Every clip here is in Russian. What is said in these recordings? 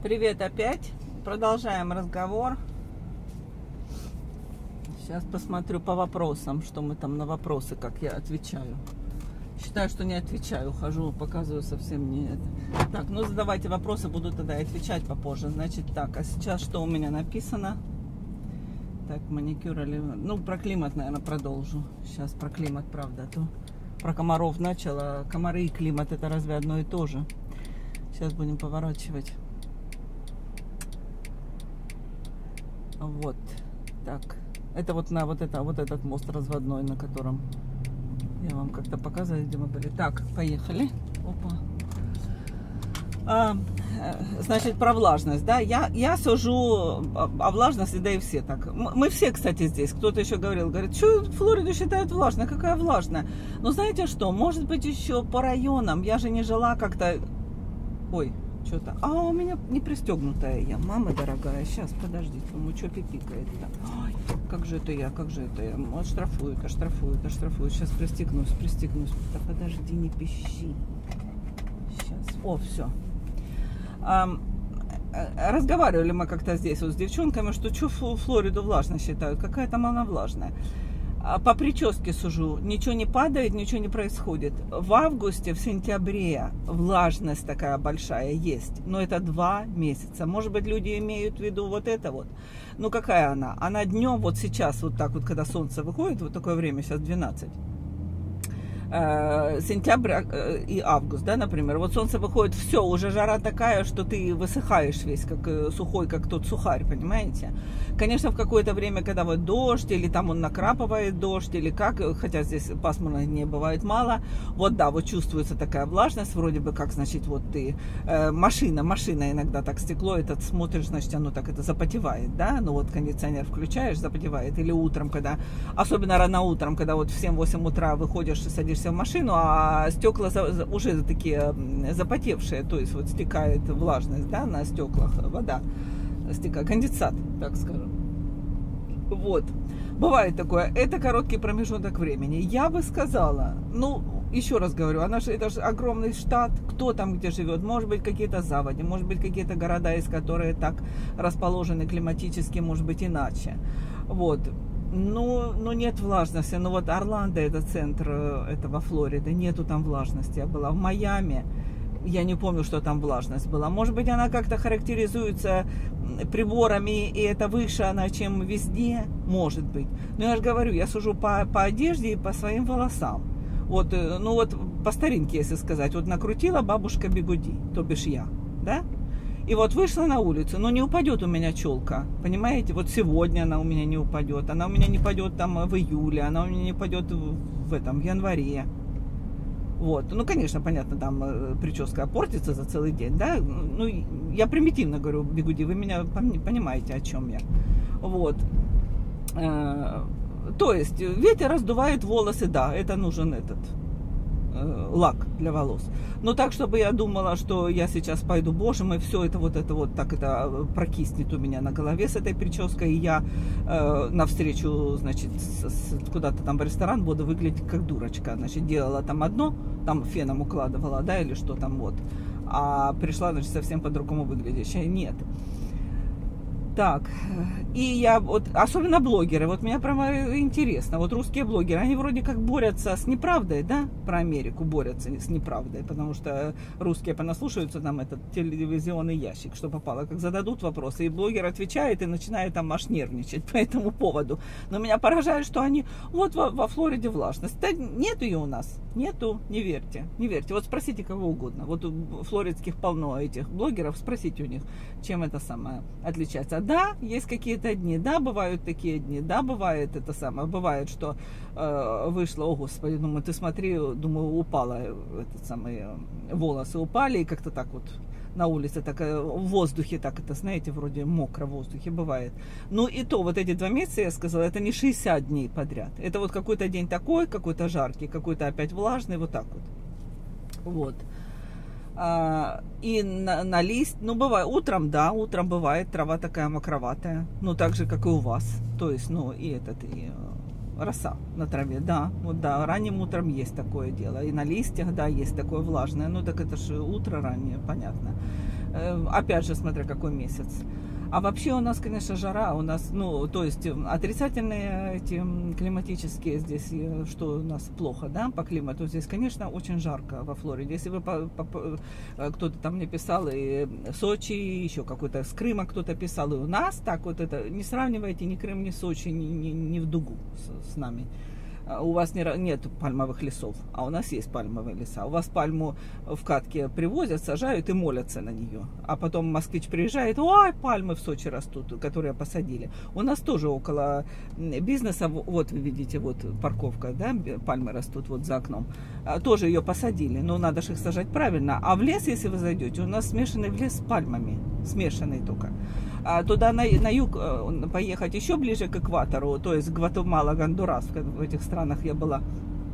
Привет опять. Продолжаем разговор. Сейчас посмотрю по вопросам, что мы там на вопросы, как я отвечаю. Считаю, что не отвечаю. Хожу, показываю совсем не это. Так, ну задавайте вопросы, буду тогда отвечать попозже. Значит так, а сейчас что у меня написано? Так, маникюр или... Ну, про климат, наверное, продолжу. Сейчас про климат, правда. А то про комаров начала. Комары и климат — это разве одно и то же? Сейчас будем поворачивать. Вот. Так. Это вот на вот этот мост разводной, на котором я вам как-то показываю, где мы были. Так, поехали. Опа. Значит, про влажность, да, я сужу о влажности, да и все так. Мы все, кстати, здесь. Кто-то еще говорит, что Флориду считают влажной, какая влажная. Но знаете что, может быть, еще по районам. Я же не жила как-то... Ой, что-то... А, у меня не пристегнутая я. Мама дорогая, сейчас, подождите, ну что пипикает-то? Ой, как же это я? Оштрафуют. Сейчас пристегнусь. Да подожди, не пищи. Сейчас, о, все. Разговаривали мы как-то здесь вот с девчонками, что Флориду влажно считают, какая там она влажная. По прическе сужу, ничего не падает, ничего не происходит. В августе, в сентябре влажность такая большая есть, но это 2 месяца. Может быть, люди имеют в виду вот это вот. Ну, какая она? Она днем, вот сейчас, вот так вот, когда солнце выходит, вот такое время, сейчас 12. Сентябрь и август, да, например, вот солнце выходит, все, уже жара такая, что ты высыхаешь весь, как сухой, как тот сухарь, понимаете? Конечно, в какое-то время, когда вот дождь, или там он накрапывает дождь, или как, хотя здесь пасмурных дней бывает мало, вот да, вот чувствуется такая влажность, вроде бы как, значит, вот ты, машина иногда так, стекло этот смотришь, значит, оно так это запотевает, да, ну вот кондиционер включаешь, запотевает, или утром, когда, особенно рано утром, когда вот в 7-8 утра выходишь и садишься в машину, а стекла уже такие запотевшие, то есть вот стекает влажность, да, на стеклах, вода стекает, конденсат, так скажем. Вот, бывает такое, это короткий промежуток времени. Я бы сказала, ну, еще раз говорю, это же огромный штат, кто там где живет, может быть, какие-то заводи, может быть, какие-то города, из которых так расположены климатически, может быть, иначе. Вот. Ну, нет влажности. Ну, вот Орландо, это центр этого Флориды, нету там влажности. Я была в Майами, я не помню, что там влажность была. Может быть, она как-то характеризуется приборами, и это выше она, чем везде, может быть. Но я же говорю, я сужу по одежде и по своим волосам. Вот, ну вот, по старинке, если сказать, вот накрутила бабушка бигуди, то бишь я, да? И вот вышла на улицу, но не упадет у меня челка, понимаете? Вот сегодня она у меня не упадет, она у меня не падет там в июле, она у меня не падет в январе. Вот, ну, конечно, понятно, там прическа портится за целый день, да? Ну, я примитивно говорю, бигуди, вы меня понимаете, о чем я. Вот. То есть ветер раздувает волосы, да, это нужен этот... лак для волос. Но так, чтобы я думала, что я сейчас пойду, боже мой, все это вот так это прокиснет у меня на голове с этой прической, и я навстречу, значит, куда-то там в ресторан буду выглядеть как дурочка. Значит, делала там одно, там феном укладывала, да, или что там вот, а пришла, значит, совсем по-другому выглядящая. Нет. Так, и я вот, особенно блогеры, вот меня прямо интересно, вот русские блогеры, они вроде как борются с неправдой, да, про Америку борются с неправдой, потому что русские понаслушаются там этот телевизионный ящик, что попало, как зададут вопросы, и блогер отвечает и начинает там аж нервничать по этому поводу. Но меня поражает, что они, вот во Флориде влажность, да нет ее у нас, нету, не верьте, вот спросите кого угодно, вот у флоридских полно этих блогеров, спросите у них, чем это самое отличается. Да, есть какие-то дни, да, бывают такие дни, да, бывает это самое, бывает, что вышло, о господи, думаю, ты смотри, думаю, упала, этот самый, волосы упали, и как-то так вот на улице, так в воздухе, так это, знаете, вроде мокро в воздухе бывает. Ну и то, вот эти 2 месяца, я сказала, это не 60 дней подряд, это вот какой-то день такой, какой-то жаркий, какой-то опять влажный, вот так вот. Вот. И на лист, ну, бывает, утром, да, утром бывает трава такая мокроватая, ну, так же, как и у вас, то есть, ну, и роса на траве, да, вот, да, ранним утром есть такое дело, и на листьях, да, есть такое влажное, ну, так это же утро раннее, понятно, Опять же, смотря какой месяц. А вообще у нас, конечно, жара, у нас, ну, то есть отрицательные эти климатические здесь, что у нас плохо, да, по климату. Здесь, конечно, очень жарко во Флориде. Если вы, кто-то там мне писал, и Сочи, еще какой-то с Крыма кто-то писал, и у нас так вот это, не сравнивайте ни Крым, ни Сочи, ни в дугу с нами. У вас нет пальмовых лесов, а у нас есть пальмовые леса. У вас пальму в катке привозят, сажают и молятся на нее. А потом москвич приезжает, ой, пальмы в Сочи растут, которые посадили. У нас тоже около бизнеса, вот вы видите, вот парковка, да, пальмы растут вот за окном. Тоже ее посадили, но надо же их сажать правильно. А в лес, если вы зайдете, у нас смешанный в лес с пальмами, смешанный только. А туда на юг поехать еще ближе к экватору, то есть Гватемала, Гондурас, в этих странах я была,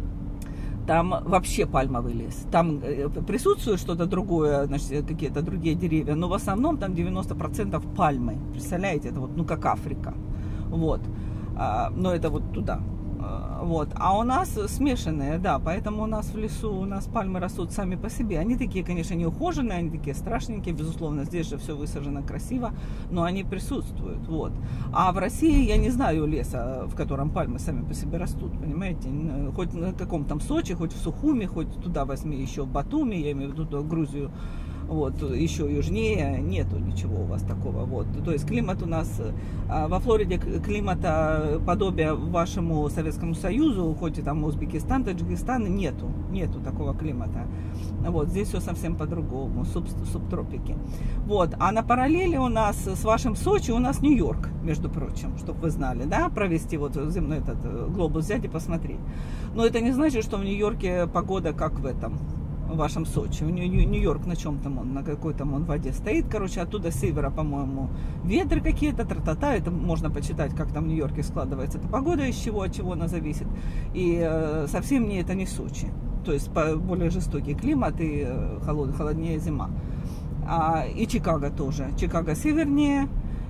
там вообще пальмовый лес. Там присутствует что-то другое, значит, какие-то другие деревья, но в основном там 90% пальмы. Представляете, это вот, ну, как Африка. Вот. Но это вот туда. Вот. А у нас смешанные, да, поэтому у нас в лесу, у нас пальмы растут сами по себе. Они такие, конечно, не ухоженные, они такие страшненькие, безусловно, здесь же все высажено красиво, но они присутствуют, вот. А в России я не знаю леса, в котором пальмы сами по себе растут, понимаете, хоть на каком там Сочи, хоть в Сухуми, хоть туда возьми еще в Батуми, я имею в виду Грузию, вот, еще южнее нету ничего у вас такого, вот, то есть климат у нас, во Флориде климата подобия вашему Советскому Союзу, хоть и там Узбекистан, Таджикистан, нету такого климата, вот, здесь все совсем по-другому, субтропики, вот, а на параллели у нас с вашим Сочи у нас Нью-Йорк, между прочим, чтобы вы знали, да, провести вот земной этот глобус взять и посмотреть, но это не значит, что в Нью-Йорке погода как в этом, в вашем Сочи. У Нью-Йорк на чем там он, на какой там он воде стоит. Короче, оттуда с севера, по-моему, ветры какие-то, тра-та-та. Это можно почитать, как там в Нью-Йорке складывается эта погода, из чего, от чего она зависит. И совсем не это не Сочи. То есть более жестокий климат и холоднее зима. И Чикаго тоже. Чикаго севернее.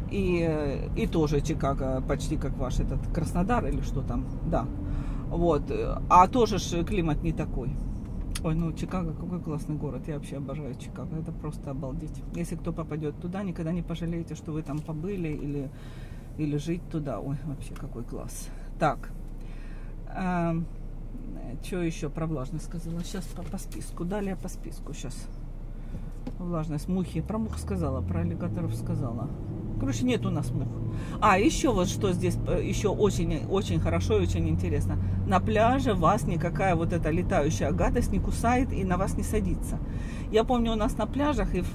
И тоже Чикаго почти как ваш этот Краснодар или что там. Да. Вот. А тоже ж климат не такой. Ой, ну Чикаго, какой классный город, я вообще обожаю Чикаго, это просто обалдеть. Если кто попадет туда, никогда не пожалеете, что вы там побыли или жить туда. Ой, вообще какой класс. Так, что еще про влажность сказала? Сейчас по списку, далее по списку сейчас. Влажность, мухи, про мух сказала, про аллигаторов сказала. Короче, нет у нас мух. Еще вот что здесь еще очень хорошо и очень интересно. На пляже вас никакая вот эта летающая гадость не кусает и на вас не садится. Я помню, у нас на пляжах и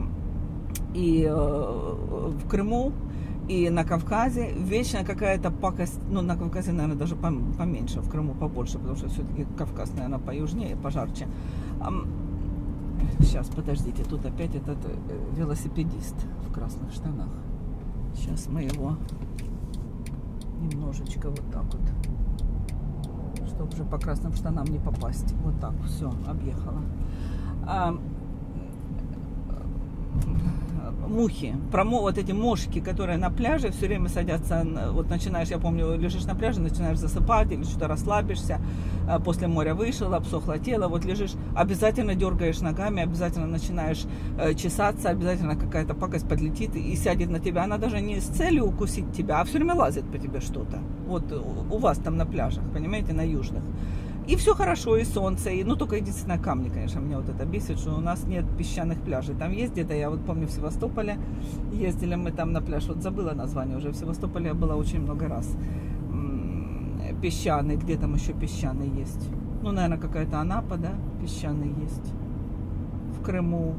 в Крыму, и на Кавказе вечно какая-то пакость, ну, на Кавказе, наверное, даже поменьше, в Крыму побольше, потому что все-таки Кавказ, наверное, поюжнее, пожарче. Сейчас, подождите, тут опять этот велосипедист в красных штанах. Сейчас мы его немножечко вот так вот, чтобы же по красным штанам не попасть. Вот так, все, объехала. Мухи, вот эти мошки, которые на пляже все время садятся, вот начинаешь, я помню, лежишь на пляже, начинаешь засыпать или что-то расслабишься, после моря вышел, обсохло тело, вот лежишь, обязательно дергаешь ногами, обязательно начинаешь чесаться, обязательно какая-то пакость подлетит и сядет на тебя, она даже не с целью укусить тебя, а все время лазит по тебе что-то, вот у вас там на пляжах, понимаете, на южных. И все хорошо, и солнце, ну только единственное камни, конечно, меня вот это бесит, что у нас нет песчаных пляжей. Там есть где-то, я вот помню, в Севастополе ездили мы там на пляж, вот забыла название уже, в Севастополе я была очень много раз. Песчаный, где там еще песчаный есть? Ну, наверное, какая-то Анапа, да, песчаный есть. В Крыму,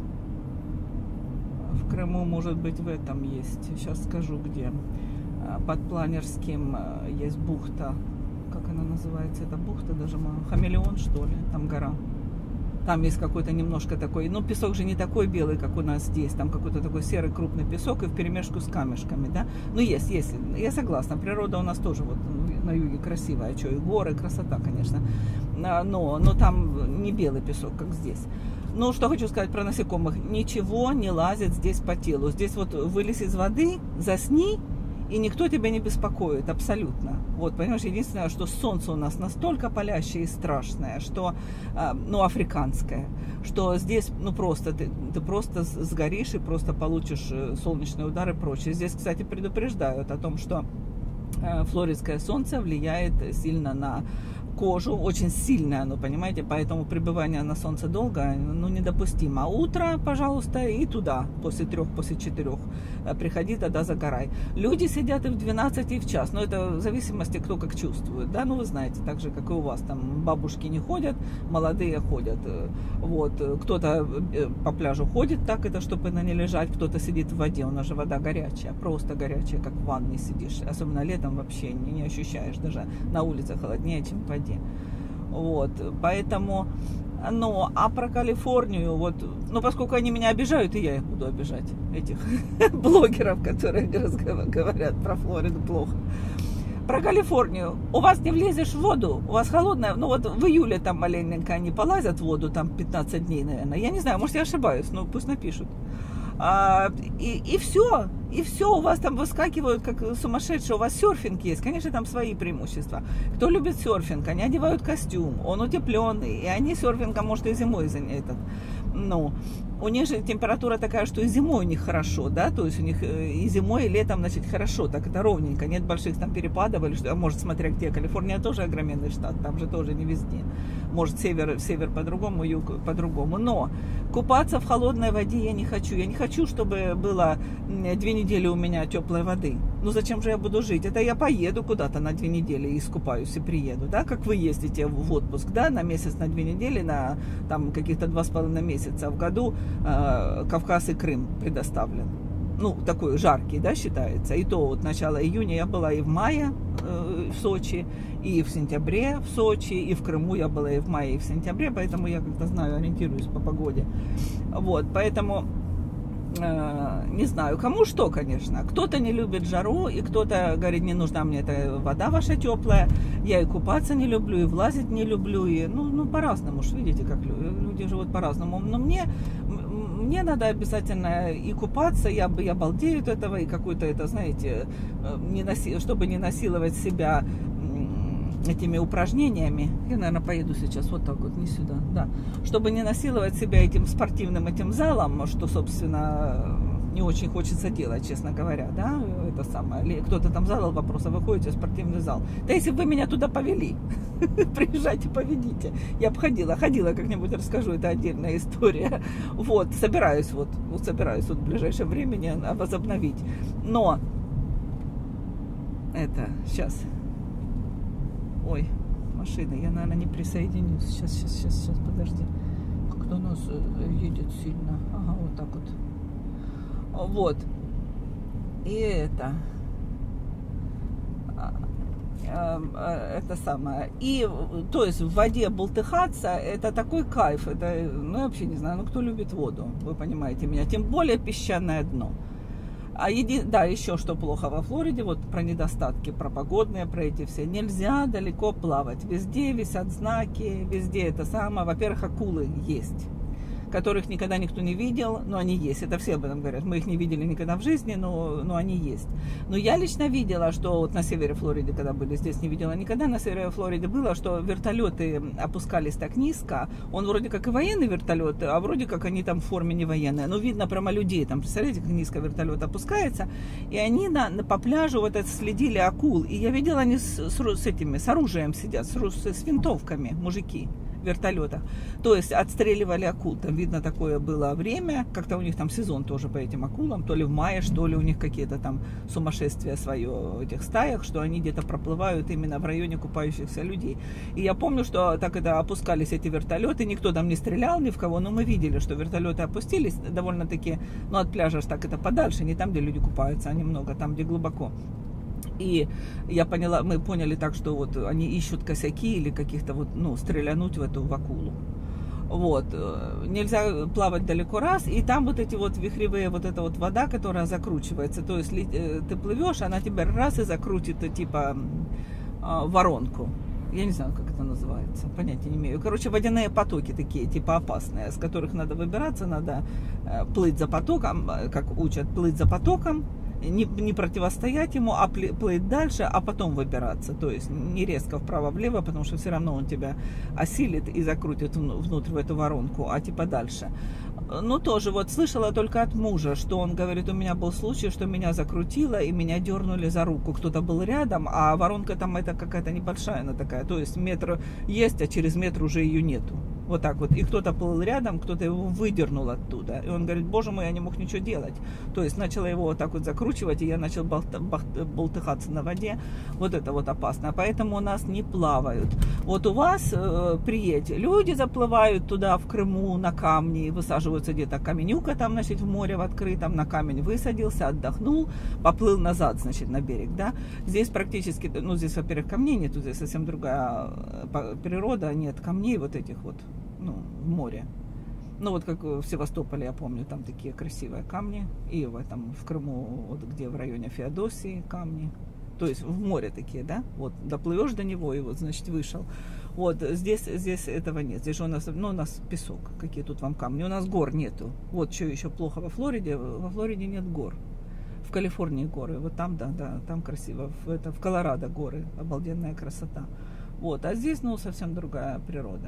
может быть, в этом есть, сейчас скажу где. Под Планерским есть бухта. Как она называется, эта бухта, даже Хамелеон, что ли, там гора. Там есть какой-то немножко такой, ну, песок же не такой белый, как у нас здесь, там какой-то такой серый крупный песок и вперемешку с камешками, да. Ну, есть, я согласна, природа у нас тоже вот на юге красивая, что и горы, красота, конечно, но там не белый песок, как здесь. Ну, что хочу сказать про насекомых, ничего не лазит здесь по телу. Здесь вот вылез из воды, засни, и никто тебя не беспокоит, абсолютно. Вот, понимаешь, единственное, что солнце у нас настолько палящее и страшное, что, ну, африканское, что здесь, ну, просто, ты просто сгоришь и просто получишь солнечные удары и прочее. Здесь, кстати, предупреждают о том, что флоридское солнце влияет сильно на кожу, очень сильное оно, понимаете, поэтому пребывание на солнце долго, ну, недопустимо. А утро, пожалуйста, и туда, после 3, после 4, приходи, тогда загорай. Люди сидят и в 12, и в час, но это в зависимости, кто как чувствует, да, ну, вы знаете, так же, как и у вас, там, бабушки не ходят, молодые ходят, вот, кто-то по пляжу ходит так, это чтобы на ней лежать, кто-то сидит в воде, у нас же вода горячая, просто горячая, как в ванне сидишь, особенно летом вообще не ощущаешь, даже на улице холоднее, чем в воде. Вот, поэтому, ну, а про Калифорнию, вот, ну, поскольку они меня обижают, и я их буду обижать, этих блогеров, которые говорят про Флориду плохо. Про Калифорнию. У вас не влезешь в воду, у вас холодная, ну, вот в июле там маленько они полазят в воду, там 15 дней, наверное, я не знаю, может, я ошибаюсь, но пусть напишут. И все, у вас там выскакивают как сумасшедшие, у вас серфинг есть, конечно, там свои преимущества. Кто любит серфинг, они одевают костюм, он утепленный, и они серфингом, может, и зимой этот, ну, у них же температура такая, что и зимой у них хорошо, да, то есть у них и зимой, и летом, значит, хорошо, так это ровненько, нет больших там перепадов, или что, а может, смотря где, Калифорния тоже огроменный штат, там же тоже не везде, может, север по-другому, юг по-другому, но купаться в холодной воде я не хочу, чтобы было 2 недели у меня теплой воды, ну, зачем же я буду жить, это я поеду куда-то на 2 недели и искупаюсь и приеду, да, как вы ездите в отпуск, да, на месяц, на 2 недели, на там каких-то 2,5 месяца в году, Кавказ и Крым предоставлен. Ну, такой жаркий, да, считается. И то вот начало июня я была и в мае в Сочи, и в сентябре в Сочи, и в Крыму я была и в мае, и в сентябре, поэтому я как-то знаю, ориентируюсь по погоде. Вот, поэтому не знаю, кому что, конечно. Кто-то не любит жару, и кто-то говорит, не нужна мне эта вода ваша теплая. Я и купаться не люблю, и влазить не люблю. И, ну по-разному, уж видите, как люди живут по-разному. Но мне надо обязательно и купаться, я балдею от этого, и какой-то это, знаете, чтобы не насиловать себя этими упражнениями. Я, наверное, поеду сейчас вот так вот, не сюда, да. Чтобы не насиловать себя этим спортивным залом, что, собственно, не очень хочется делать, честно говоря, да, это самое. Кто-то там задал вопрос, а вы ходите в спортивный зал? Да если бы вы меня туда повели, приезжайте, поведите. Я бы ходила, как-нибудь расскажу, это отдельная история. Вот, собираюсь в ближайшее время возобновить. Но, это, сейчас... Ой, машина, я, наверное, не присоединюсь. Сейчас, подожди. Кто у нас едет сильно? Ага, вот так вот. Вот. И это самое. И, то есть, в воде бултыхаться, это такой кайф. Это, ну, я вообще не знаю, ну, кто любит воду, вы понимаете меня. Тем более песчаное дно. Да, еще что плохо во Флориде, вот про недостатки, про погодные, про эти все. Нельзя далеко плавать. Везде висят знаки, везде это самое. Во-первых, акулы есть, которых никогда никто не видел, но они есть. Это все об этом говорят. Мы их не видели никогда в жизни, но они есть. Но я лично видела, что вот на севере Флориды, когда были, здесь не видела никогда, на севере Флориды было, что вертолеты опускались так низко. Он вроде как и военный вертолет, а вроде как они там в форме не военные. Но видно прямо людей, там, представляете, как низко вертолет опускается. И они по пляжу вот это следили акул. И я видела, они с оружием сидят, с винтовками, мужики. Вертолетах. То есть отстреливали акул. Там видно, такое было время. Как-то у них там сезон тоже по этим акулам. То ли в мае, что ли у них какие-то там сумасшествия свое в этих стаях, что они где-то проплывают именно в районе купающихся людей. И я помню, что так это опускались эти вертолеты. Никто там не стрелял ни в кого, но мы видели, что вертолеты опустились довольно-таки, ну, от пляжа так это подальше, не там, где люди купаются, а немного там, где глубоко. И мы поняли так, что вот они ищут косяки или каких-то вот, ну, стрелянуть в акулу. Вот. Нельзя плавать далеко раз, и там вот эти вот вихревые, вот эта вот вода, которая закручивается. То есть ты плывешь, она тебя раз и закрутит, типа, воронку. Я не знаю, как это называется, понятия не имею. Короче, водяные потоки такие, типа опасные, с которых надо выбираться, надо плыть за потоком, как учат, плыть за потоком. не противостоять ему, а плыть дальше, а потом выбираться. То есть не резко вправо-влево, потому что все равно он тебя осилит и закрутит внутрь в эту воронку, а типа дальше. Ну, тоже вот слышала только от мужа, что он говорит, у меня был случай, что меня закрутило и меня дернули за руку. Кто-то был рядом, а воронка там это какая-то небольшая она такая. То есть метр есть, а через метр уже ее нету. Вот так вот. И кто-то плыл рядом, кто-то его выдернул оттуда. И он говорит, боже мой, я не мог ничего делать. То есть начала его вот так вот закручивать, и я начал болтыхаться на воде. Вот это вот опасно. Поэтому у нас не плавают. Вот у вас, приедете, люди заплывают туда, в Крыму, на камни, высаживаются где-то каменюка там, значит, в море в открытом, на камень высадился, отдохнул, поплыл назад, значит, на берег, да. Здесь практически, ну, здесь, во-первых, камней нету, здесь совсем другая природа, нет камней вот этих вот, ну, в море. Ну, вот как в Севастополе, я помню, там такие красивые камни. И в Крыму, вот где в районе Феодосии камни. То есть в море такие, да? Вот доплывешь до него, и вот, значит, вышел. Вот здесь этого нет. Здесь же у нас, ну, у нас песок. Какие тут вам камни? У нас гор нету. Вот что еще плохо во Флориде. Во Флориде нет гор. В Калифорнии горы. Вот там, да, там красиво. В Колорадо горы. Обалденная красота. Вот. А здесь, ну, совсем другая природа.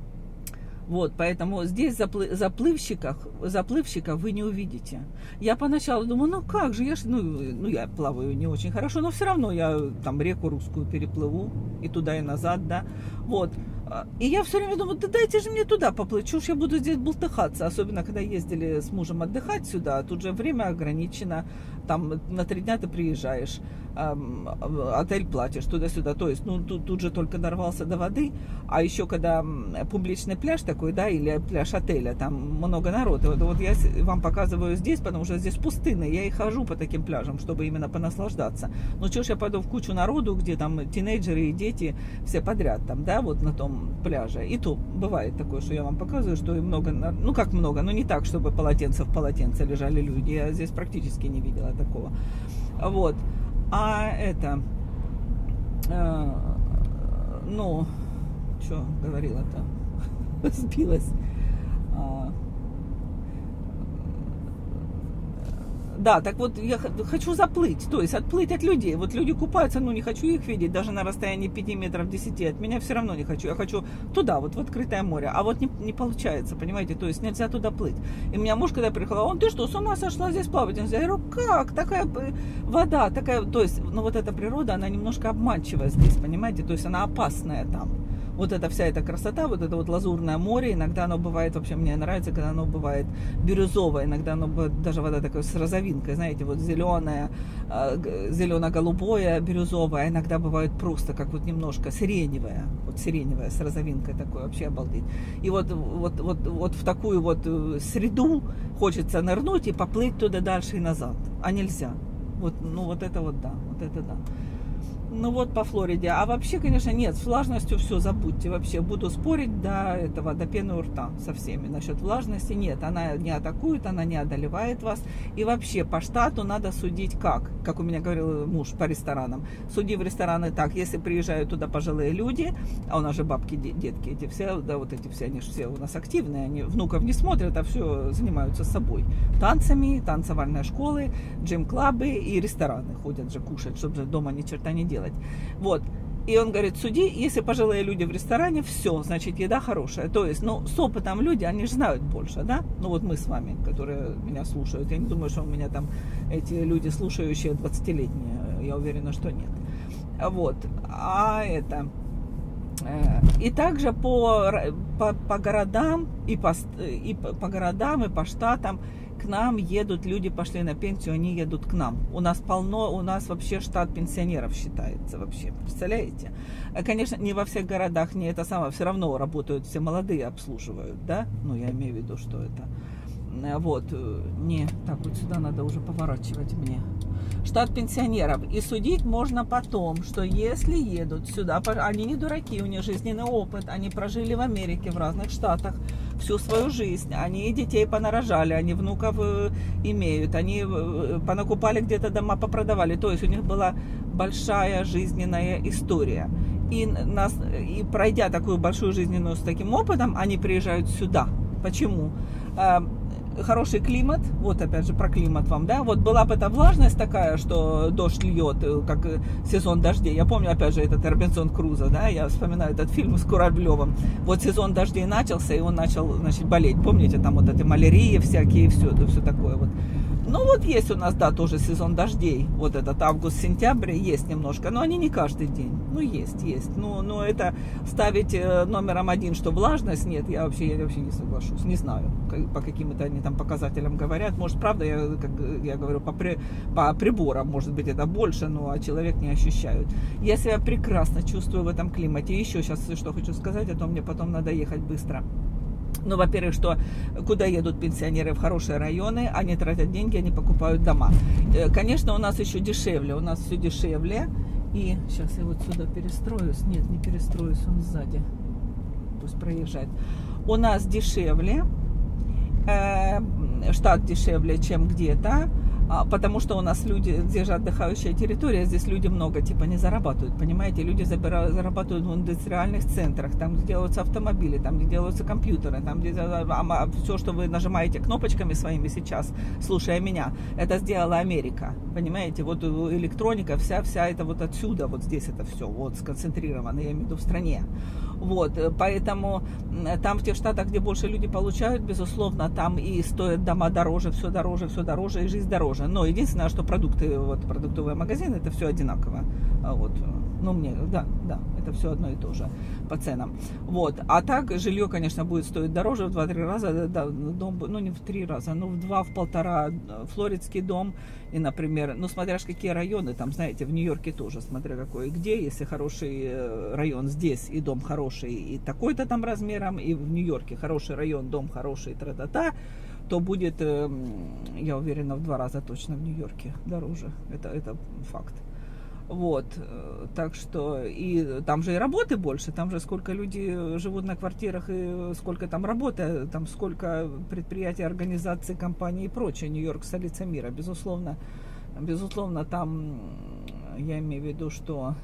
Вот, поэтому здесь заплывщиков вы не увидите. Я поначалу думаю, ну как же, я плаваю не очень хорошо, но все равно я там реку русскую переплыву и туда, и назад, да, вот. И я все время думаю, да дайте же мне туда поплыть, чушь я буду здесь болтыхаться, особенно когда ездили с мужем отдыхать сюда, тут же время ограничено, там на 3 дня ты приезжаешь, отель платишь туда-сюда, то есть, ну, тут же только дорвался до воды, а еще когда публичный пляж такой, да, или пляж отеля, там много народу, вот я вам показываю здесь, потому что здесь пустынно, я и хожу по таким пляжам, чтобы именно понаслаждаться, ну, что ж я пойду в кучу народу, где там тинейджеры и дети все подряд там, да, вот на том пляже, и то бывает такое, что я вам показываю, что и много, ну, как много, но не так, чтобы в полотенце лежали люди, я здесь практически не видела такого, вот. А это, ну, что говорила-то, сбилась. Да, так вот я хочу заплыть, то есть отплыть от людей. Вот люди купаются, ну не хочу их видеть, даже на расстоянии 5 метров 10 от меня все равно не хочу. Я хочу туда, вот в открытое море. А вот не получается, понимаете, то есть нельзя туда плыть. И у меня муж, когда приехал, ты что, с ума сошла здесь плавать? Я говорю, как? Такая вода, такая, то есть, ну вот эта природа, она немножко обманчивая здесь, понимаете, то есть она опасная там. Вот эта вся эта красота, вот это вот лазурное море, иногда оно бывает, вообще мне нравится, когда оно бывает бирюзовое, иногда оно бывает, даже вода такая с розовинкой, знаете, вот зеленое, зелено-голубое, бирюзовое, иногда бывает просто как вот немножко сиреневое, вот сиреневое с розовинкой такое, вообще обалдеть. И вот в такую вот среду хочется нырнуть и поплыть туда дальше и назад, а нельзя. Вот, ну вот это вот да, вот это да. Ну вот по Флориде. А вообще, конечно, нет, с влажностью все, забудьте. Вообще буду спорить до пены у рта со всеми. Насчет влажности нет, она не атакует, она не одолевает вас. И вообще по штату надо судить как у меня говорил муж по ресторанам. Суди в рестораны так, если приезжают туда пожилые люди, а у нас же бабки, детки, эти все, да, вот эти все, они же все у нас активные, они внуков не смотрят, а все занимаются собой. Танцами, танцевальные школы, джим-клабы и рестораны ходят же кушать, чтобы же дома ни черта не делать. Вот. И он говорит, суди, если пожилые люди в ресторане, все, значит, еда хорошая. То есть, ну, с опытом люди, они же знают больше, да? Ну, вот мы с вами, которые меня слушают. Я не думаю, что у меня там эти люди, слушающие 20-летние. Я уверена, что нет. Вот. А это... И также по городам, и по городам, и по штатам к нам едут люди, пошли на пенсию, они едут к нам. У нас вообще штат пенсионеров считается вообще, представляете? Конечно, не во всех городах, не это самое, все равно работают, все молодые обслуживают, да? Ну, я имею в виду, что это... Вот, не, так вот сюда надо уже поворачивать мне. Штат пенсионеров. И судить можно потом, что если едут сюда, они не дураки, у них жизненный опыт, они прожили в Америке, в разных штатах всю свою жизнь, они детей понарожали, они внуков имеют, они понакупали где-то дома, попродавали, то есть у них была большая жизненная история. И пройдя такую большую жизненную с таким опытом, они приезжают сюда. Почему? хороший климат, вот опять же про климат вам, да, вот была бы эта влажность такая, что дождь льет, как сезон дождей. Я помню, опять же, этот Робинзон Крузо, да, я вспоминаю этот фильм с Куравлевым. Вот сезон дождей начался, и он начал, значит, болеть. Помните, там вот эти малярии всякие, все такое вот. Ну вот есть у нас, да, тоже сезон дождей, вот этот август-сентябрь есть немножко, но они не каждый день, ну есть. Но это ставить номером один, что влажность нет, я вообще не соглашусь, не знаю, по каким-то они там показателям говорят, может, правда, я говорю, по приборам, может быть, это больше, но человек не ощущает. Я себя прекрасно чувствую в этом климате. Еще сейчас, что хочу сказать, а то мне потом надо ехать быстро. Ну, во-первых, что куда едут пенсионеры? В хорошие районы, они тратят деньги, они покупают дома. Конечно, у нас еще дешевле, у нас все дешевле. И сейчас я вот сюда перестроюсь. Нет, не перестроюсь, он сзади. Пусть проезжает. У нас дешевле, штат дешевле, чем где-то. Потому что у нас люди, здесь же отдыхающая территория, здесь люди много, типа, не зарабатывают, понимаете? Люди зарабатывают в индустриальных центрах, там, где делаются автомобили, там, где делаются компьютеры, там, где все, что вы нажимаете кнопочками своими сейчас, слушая меня, это сделала Америка, понимаете? Вот электроника, вся это вот отсюда, вот здесь это все, вот, сконцентрировано, я имею в виду, в стране. Вот, поэтому там, в тех штатах, где больше люди получают, безусловно, там и стоят дома дороже, все дороже, и жизнь дороже. Но единственное, что продукты, вот, продуктовые магазины, это все одинаково. Вот, ну, мне, да, это все одно и то же по ценам. Вот, а так, жилье, конечно, будет стоить дороже в 2-3 раза, да, дом, ну, не в 3 раза, но в 2-1,5 флоридский дом, и, например, ну, смотря какие районы, там, знаете, в Нью-Йорке тоже, смотря какой и где, если хороший район здесь, и дом хороший, и такой-то там размером, и в Нью-Йорке хороший район, дом хороший, тра-та-та, то будет, я уверена, в 2 раза точно в Нью-Йорке дороже. Это факт. Вот, так что, и там же и работы больше, там же сколько людей живут на квартирах, и сколько там работы, там сколько предприятий, организаций, компаний и прочее. Нью-Йорк — столица мира, безусловно, там, я имею в виду, что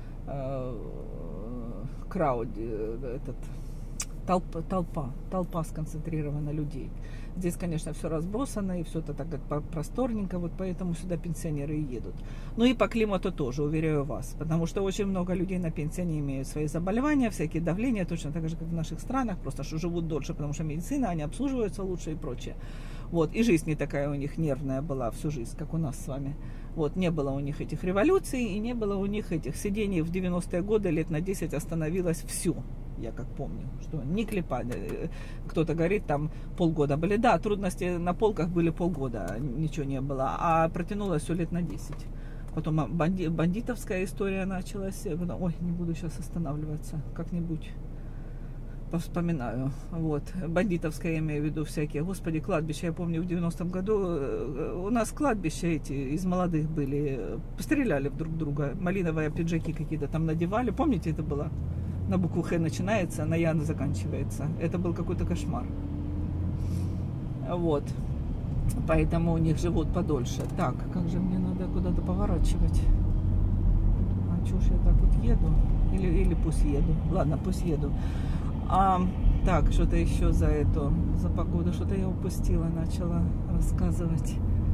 толпа сконцентрирована людей. Здесь, конечно, все разбросано, и все это так просторненько, вот поэтому сюда пенсионеры и едут. Ну и по климату тоже, уверяю вас, потому что очень много людей на пенсии, они имеют свои заболевания, всякие давления, точно так же, как в наших странах, просто что живут дольше, потому что медицина, они обслуживаются лучше и прочее. Вот, и жизнь не такая у них нервная была всю жизнь, как у нас с вами. Вот, не было у них этих революций, и не было у них этих сидений в 90-е годы, лет на 10 остановилось все. Я как помню, что не клепали. Кто-то говорит, там полгода были. Да, трудности на полках были полгода, ничего не было. А протянулось все лет на 10. Потом бандитовская история началась. Ой, не буду сейчас останавливаться. Как-нибудь повспоминаю. Вот. Бандитовская, я имею в виду всякие. Господи, кладбища. Я помню, в 90-м году у нас кладбища эти из молодых были. Постреляли друг друга. Малиновые пиджаки какие-то там надевали. Помните, это было? На букву Х начинается, на Ян заканчивается. Это был какой-то кошмар. Вот. Поэтому у них живут подольше. Так, как же мне надо куда-то поворачивать? А чушь я так вот еду? Или пусть еду? Ладно, пусть еду. Так, что-то еще за погоду. Что-то я упустила, начала рассказывать.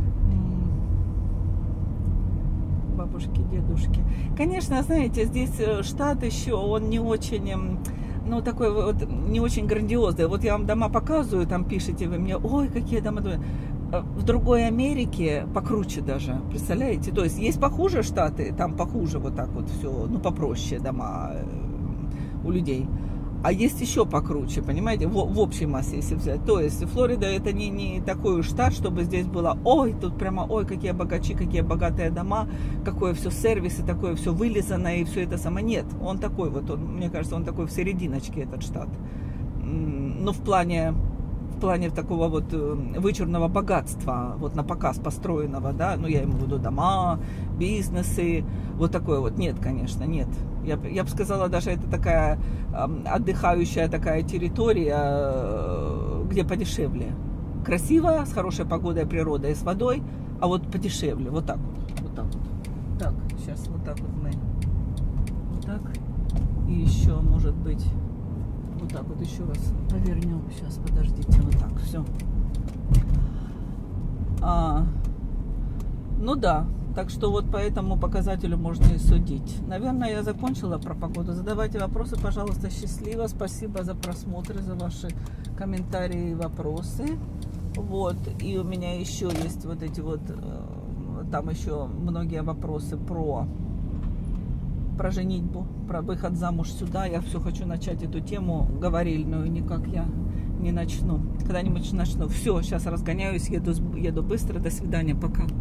Бабушки, дедушки. Конечно, знаете, здесь штат еще, он не очень, ну, такой вот, не очень грандиозный. Вот я вам дома показываю, там пишете вы мне, ой, какие дома. В другой Америке покруче даже, представляете? То есть похуже штаты, там похуже вот так вот все, ну, попроще дома у людей. А есть еще покруче, понимаете, в общей массе, если взять. То есть Флорида — это не такой штат, чтобы здесь было, ой, тут прямо, ой, какие богачи, какие богатые дома, какое все сервисы, такое все вылизано и все это самое. Нет, он такой вот, мне кажется, он такой в серединочке, этот штат. Ну, в плане такого вот вычурного богатства, вот на показ построенного, да, ну, я имею в виду дома, бизнесы, вот такое вот. Нет, конечно, нет. Я бы сказала, даже это такая отдыхающая такая территория, где подешевле. Красиво, с хорошей погодой, природой, с водой, а вот подешевле, вот так вот. Так, сейчас вот так вот мы, вот так, и еще, может быть, вот так вот еще раз повернем. Сейчас, подождите, вот так, все. Ну да, так что вот по этому показателю можно и судить. Наверное, я закончила про погоду. Задавайте вопросы, пожалуйста, счастливо. Спасибо за просмотры, за ваши комментарии и вопросы. Вот, и у меня еще есть вот эти вот, там еще многие вопросы про женитьбу, про выход замуж сюда. Я все хочу начать эту тему говорильную, никак я не начну. Когда-нибудь начну. Все, сейчас разгоняюсь, еду быстро. До свидания, пока.